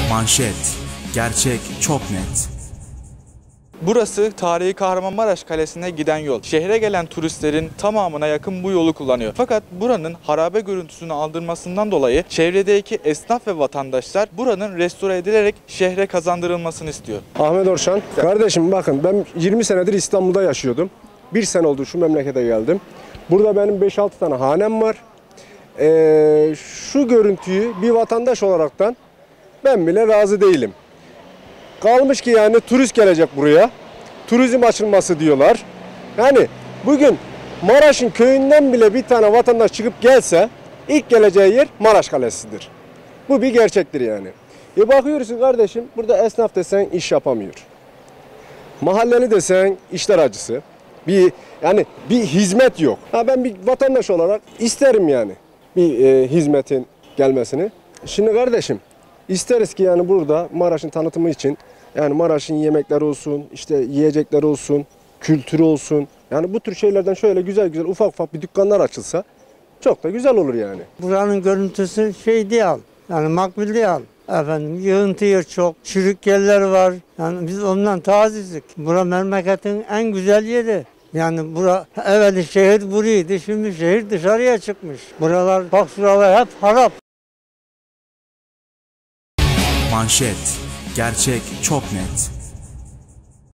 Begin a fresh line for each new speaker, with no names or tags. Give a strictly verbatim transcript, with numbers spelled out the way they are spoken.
Manşet. Gerçek çok net.
Burası tarihi Kahramanmaraş Kalesi'ne giden yol. Şehre gelen turistlerin tamamına yakın bu yolu kullanıyor. Fakat buranın harabe görüntüsünü aldırmasından dolayı çevredeki esnaf ve vatandaşlar buranın restore edilerek şehre kazandırılmasını istiyor.
Ahmet Orşan. Kardeşim bakın, ben yirmi senedir İstanbul'da yaşıyordum. Bir sene oldu şu memlekete geldim. Burada benim beş altı tane hanem var. Ee, şu görüntüyü bir vatandaş olaraktan ben bile razı değilim. Kalmış ki yani turist gelecek buraya. Turizm açılması diyorlar. Yani bugün Maraş'ın köyünden bile bir tane vatandaş çıkıp gelse ilk geleceği yer Maraş Kalesi'dir. Bu bir gerçektir yani. E bakıyorsun kardeşim, burada esnaf desen iş yapamıyor. Mahalleli desen işler acısı. Bir yani bir hizmet yok. Ha, ben bir vatandaş olarak isterim yani bir e, hizmetin gelmesini. Şimdi kardeşim, isteriz ki yani burada Maraş'ın tanıtımı için yani Maraş'ın yemekleri olsun, işte yiyecekler olsun, kültürü olsun. Yani bu tür şeylerden şöyle güzel güzel ufak ufak bir dükkanlar açılsa çok da güzel olur yani.
Buranın görüntüsü şey değil, yani makbul değil. Efendim yığıntı yer çok, çürük yerler var. Yani biz ondan tazizlik. Bura memleketin en güzel yeri. Yani bura evveli şehir buraydı, şimdi şehir dışarıya çıkmış. Buralar, bak şuralar hep harap.
Manşet. Gerçek çok net.